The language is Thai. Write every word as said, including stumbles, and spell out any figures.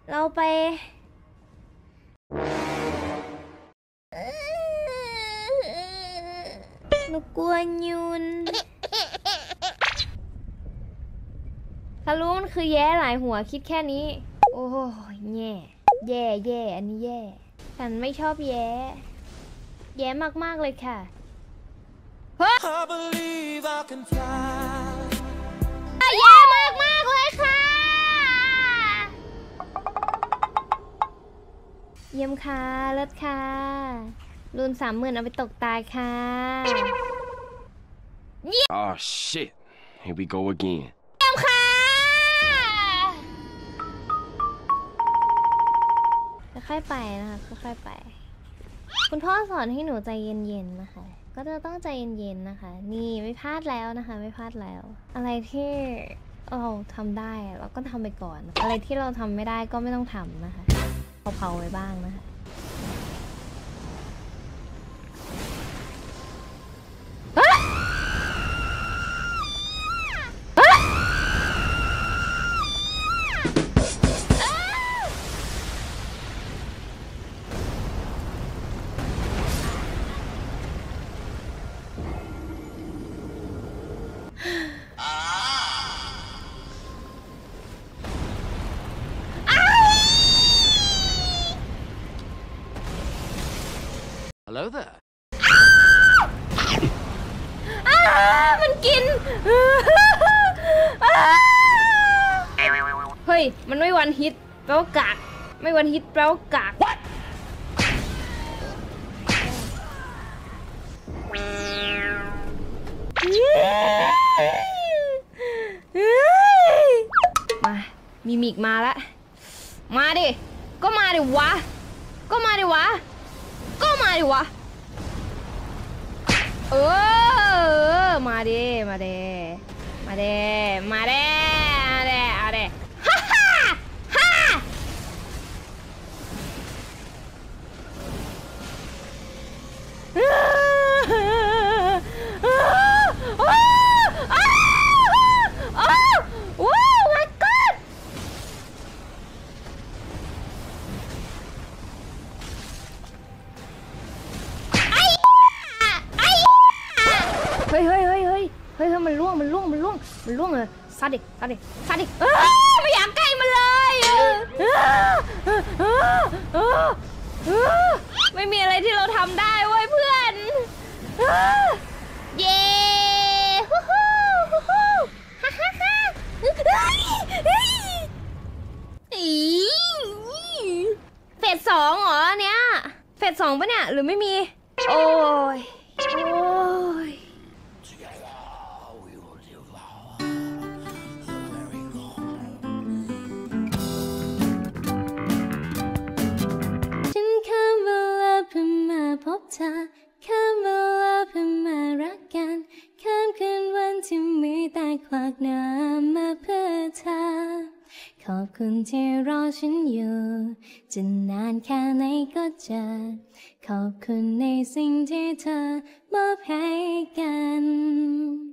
เราไปหนูกลัวยุนถ้ารู้มันคือแย่หลายหัวคิดแค่นี้โอ้ยแย่แย่แย่อันนี้แย่ฉันไม่ชอบแย่แย่มากๆเลยค่ะเฮ้ยแย่มากมากเลยค่ะเยี่ยมค่ะเลิศค่ะรุนสามหมื่นเอาไปตกตายค่ะ Oh shit here we go again เยี่ยมค่ะค่อยๆไปนะคะค่อยๆไปคุณพ่อสอนให้หนูใจเย็นๆนะคะก็จะต้องใจเย็นๆนะคะนี่ไม่พลาดแล้วนะคะไม่พลาดแล้วอะไรที่เราทำได้เราก็ทำไปก่อนอะไรที่เราทำไม่ได้ก็ไม่ต้องทำนะคะเผาๆไว้บ้างนะคะ Hello there มันกินเฮ้ยมันไม่วันฮิตแปลว่ากากไม่วันฮิตแปลว่ากากมามีมิกมาแล้วมาดิก็มาดิวะก็มาดิวะก็มาดิวะเออมาดิมาดิมาดิมาดิมาดิมาดิฮ่าฮ่าฮ่าเฮ้ยเฮ้ยเฮ้ยเฮ้ยเฮ้ยมันล่วงมันล่วงมันล่วงมันล่วงเลยซาดิซาดิซาดิไม่อยากใกล้มันเลยไม่มีอะไรที่เราทำได้เว้ยเพื่อนเย้ฮู้ฮู้ฮู้ฮู้ฮ่าฮ่าฮ่าเฟสสองเหรอเนี้ยเฟสสองปะเนี่ยหรือไม่มีโอ้ยโอ้ยฉันข้ามเวลาเพื่อมาพบเธอข้ามเวลาเพื่อมารักกันข้ามคืนวันที่มีแต่ควักน้ำมาเพื่อเธอขอบคุณที่รอฉันอยู่จะนานแค่ไหนก็จะขอบคุณในสิ่งที่เธอมอบให้กัน